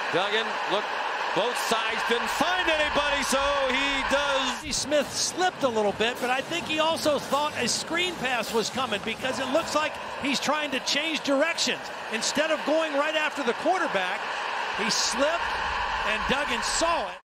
Duggan, look, both sides didn't find anybody, so he does. Smith slipped a little bit, but I think he also thought a screen pass was coming because it looks like he's trying to change directions. Instead of going right after the quarterback, he slipped, and Duggan saw it.